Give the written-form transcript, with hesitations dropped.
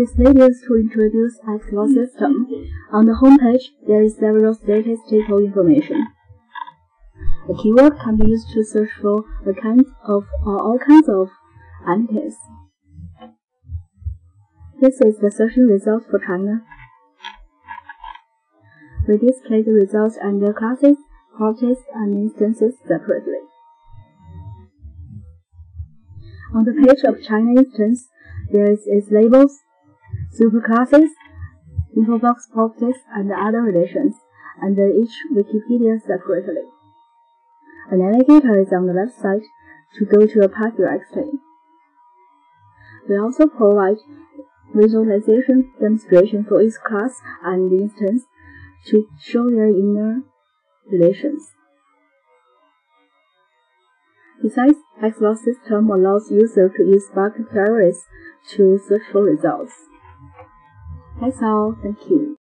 This led us to introduce Xlos system. On the homepage, there is several statistical information. A keyword can be used to search for all kinds of entities. This is the searching results for China. We display the results under classes, properties, and instances separately. On the page of China instance, there is its labels, superclasses, infobox properties, and other relations under each Wikipedia separately. A navigator is on the left side to go to a path directly. We also provide visualization demonstration for each class and instance to show their inner relations. Besides, Xlos system allows users to use bucket queries to search for results. That's all. Thank you.